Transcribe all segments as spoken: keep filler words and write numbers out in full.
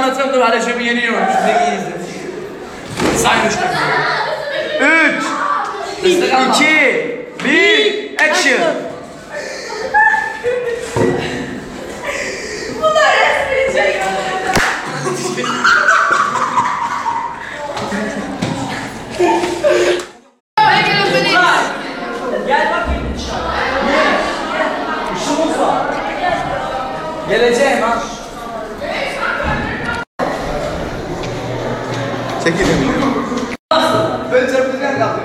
anlatsam dur Halecemi yeniyorum. Şimdi iyi izle. Saymışlar. Üç, iki, bir, action. Bunlar resmi çekiyor. Gel bakayım dışarı. İşimiz var. Geleceğim ha. Çekilin. Böyle çarpılacaksın kaldı.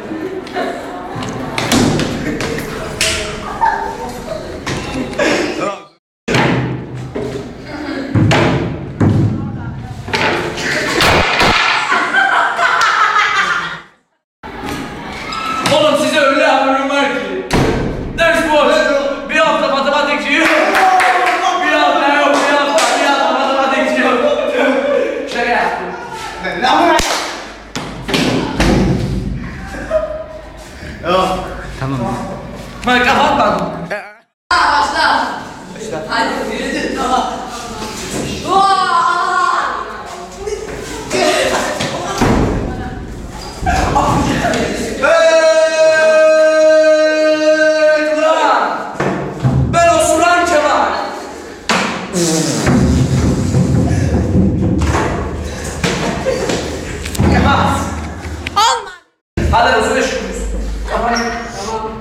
Oğlum size öyle haberim var ki. Ders boş. Bir hafta matematikçi yok. Bir hafta yok, bir hafta, bir hafta matematikçi yok. Şaka yaptım. Ne yapayım? Yok. Ben kapatmadım. Başla. Başla. Hadi yürü. Tamam. Hey ulan! Ben osuran Kemal. Yapamaz. Olma. Hadi uzun işimiz. Tamam. Tamam.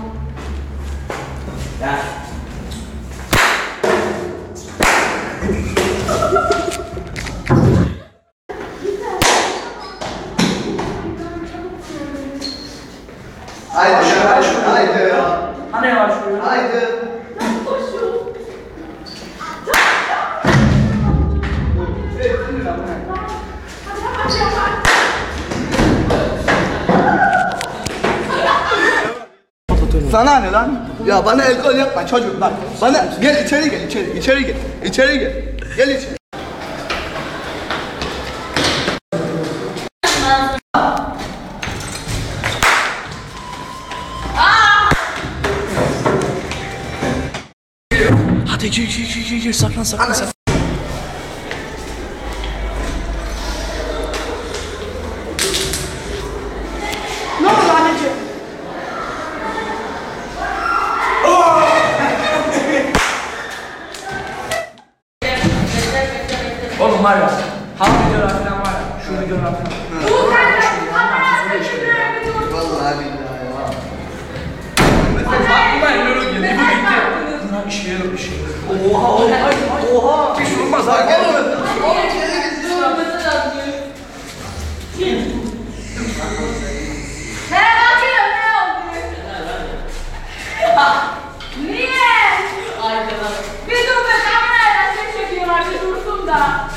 Gel. Haydi haydi haydi. Hani yavaşlıyor? Haydi. Sana ne lan? Ya bana el kol yapma çocuk bak. Bana gel içeri gel içeri içeri gel. İçeri gel. Gel içeri. Hadi gir gir gir gir gir saklan saklan saklan. Ne oldu anneciğim? Oğlum var ya, ham videolar falan var ya, şu videolar falan. Bu kadar kamera Vallahi billahi ya. Aklıma elleri geldi, bu gitti. Bunlar işe yarar işe yarar. Oha oha oha. Hiç olmaz ha. Gel oğlum. Merhaba bakıyorum ne oldu? Niye? Bir dur be kamerayla ses çekiyorlar bir dursun da.